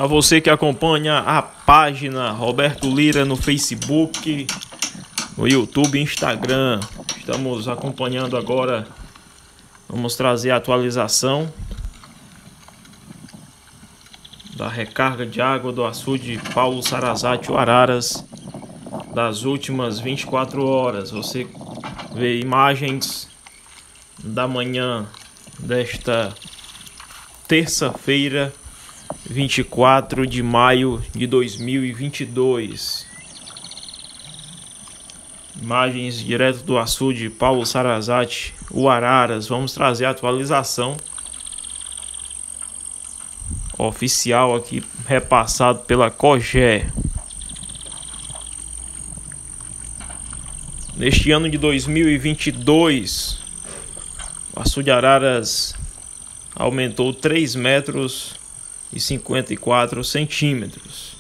A você que acompanha a página Roberto Lira no Facebook, no YouTube e Instagram. Estamos acompanhando agora. Vamos trazer a atualização da recarga de água do açude Paulo Sarazate Araras das últimas 24 horas. Você vê imagens da manhã desta terça-feira, 24 de maio de 2022. Imagens direto do açude Paulo Sarazate Araras. Vamos trazer a atualização oficial aqui, repassado pela COGÉ. Neste ano de 2022, o açude Araras aumentou 3 metros e 54 centímetros.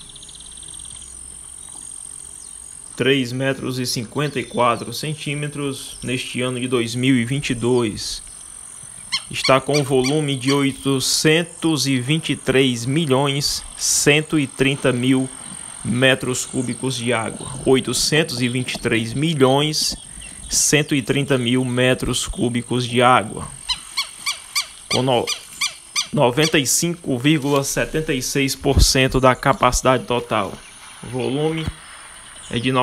3 metros e 54 centímetros neste ano de 2022. Está com volume de 823 milhões 130 mil metros cúbicos de água. 823 milhões 130 mil metros cúbicos de água. Com 95,76% da capacidade total. O volume é de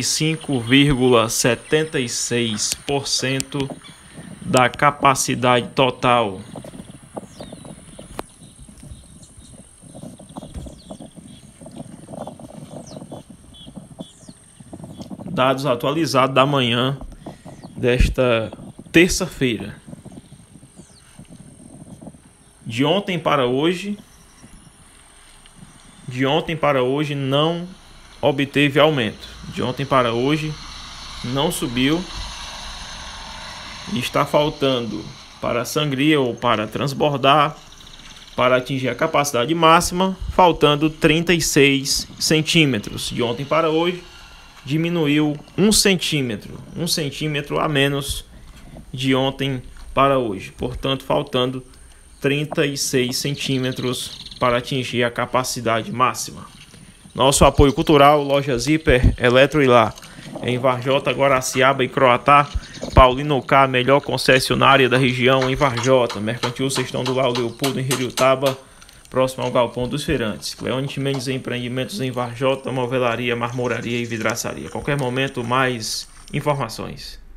95,76% da capacidade total. Dados atualizados da manhã desta terça-feira. De ontem para hoje não obteve aumento. De ontem para hoje não subiu. E está faltando para a sangria ou para transbordar, para atingir a capacidade máxima, faltando 36 centímetros. De ontem para hoje diminuiu 1 centímetro. 1 centímetro a menos de ontem para hoje. Portanto, faltando 36 centímetros para atingir a capacidade máxima. Nosso apoio cultural, Loja Zíper, Eletro e Lá, em Varjota, Guaraciaba e Croatá. Paulino K, melhor concessionária da região em Varjota. Mercantil Sextão do Lau Leopoldo em Heriotaba, próximo ao Galpão dos Feirantes. Cleonte Mendes Empreendimentos em Varjota, movelaria, marmoraria e vidraçaria. A qualquer momento, mais informações.